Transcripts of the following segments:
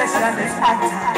session is high time.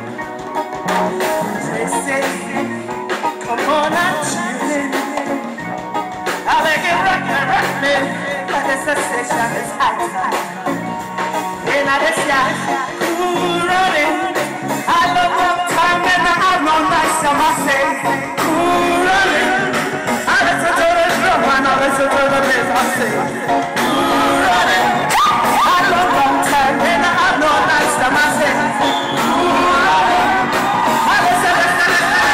They say, come on and chill in. I make it rock me, but the session is high time. In the sky, cool running. I love long time and I have no nice time. I say, cool running. I listen to the drum and I listen to the bass. I say, cool running. I love long time and I have no nice time. I say, cool running. I listen to the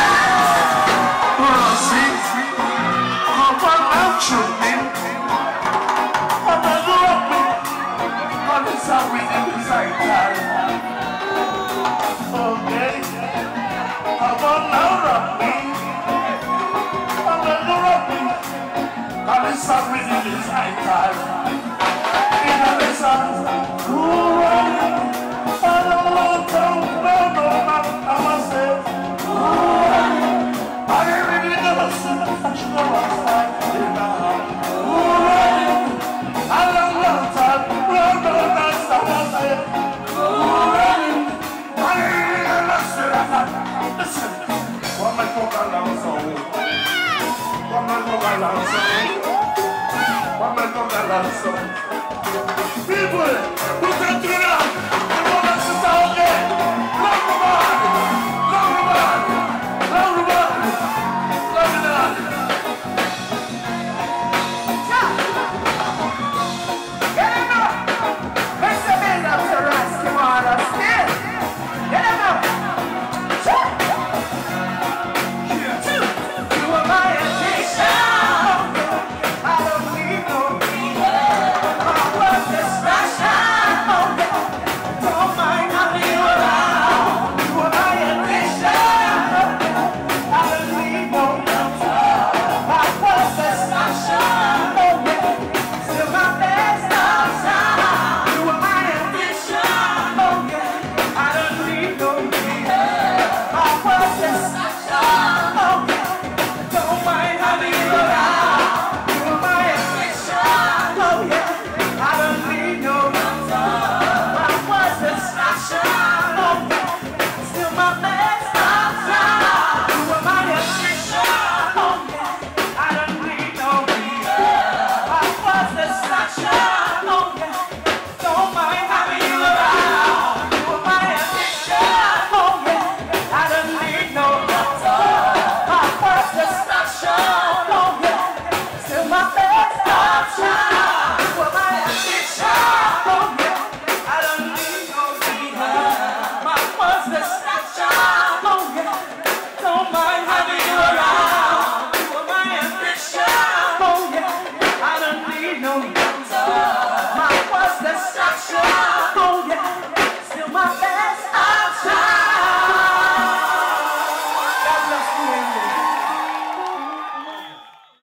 see, come on and shoot me. I'm a rock me. On the side with the side time. Okay. Come on now, rock me. I'm a rock me. On the side with the side time. In the side. Ooh, I don't want to know, I must say. Ooh, I really never seen a fashion of a side. Ooh, I don't want to listen, what my talk around so? What my talk around so? What my talk around so? People!